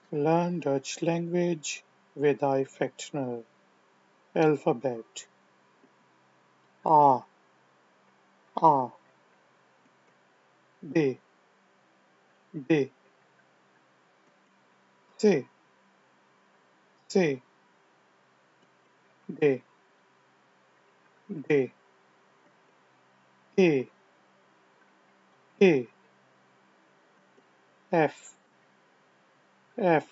Learn Dutch language with Ifactner. Alphabet A, A, B, B, C, C, D, D, E, E, F, F,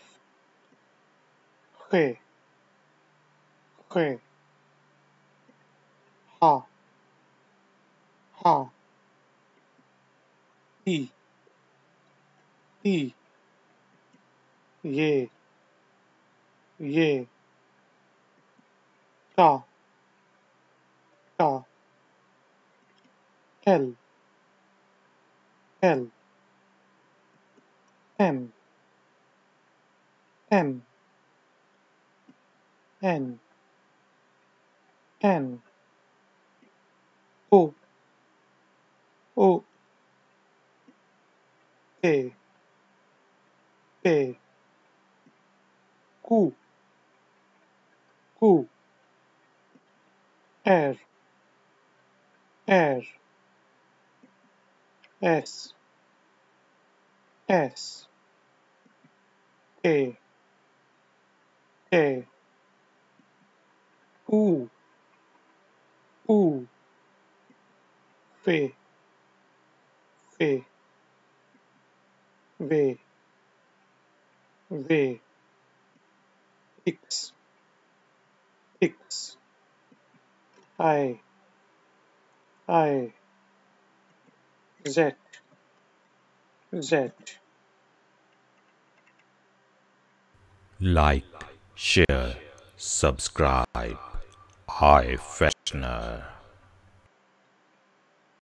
G, G, H, H, I, I, J, J, K, K, L, L, M, M, N, N, O, O, P, P, Q, Q, R, R, S, S, T, T, U, U, V, V, V, V, X, X, I, Z, Z. Like, share, subscribe. Ifactner.